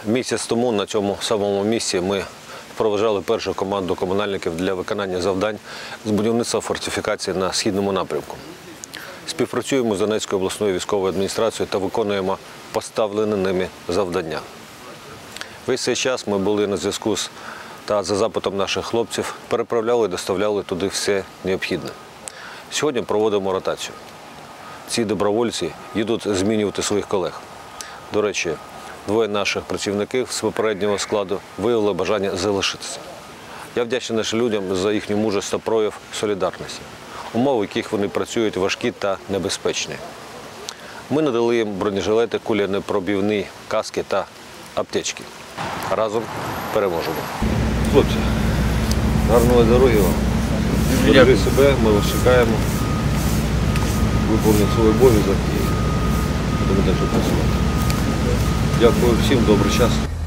Місяць тому на цьому самому місці ми проведжали першу команду комунальників для виконання завдань з будівництва фортифікації на східному напрямку. Співпрацюємо з Донецькою обласною військовою адміністрацією та виконуємо поставлені ними завдання. Весь цей час ми були на зв'язку та за запитом наших хлопців переправляли і доставляли туди все необхідне. Сьогодні проводимо ротацію. Ці добровольці їдуть змінювати своїх колег. До речі, двоє наших працівників з попереднього складу виявили бажання залишитися. Я вдячний нашим людям за їхню мужність та прояв солідарності. Умови, в яких вони працюють, важкі та небезпечні. Ми надали їм бронежилети, кулянепробивні каски та аптечки. Разом переможемо. Хлопці, гарної дороги вам. Бережіть себе, ми вас чекаємо. Виконуємо свій обов'язок і будемо далі працювати. Дякую всім, добрий час.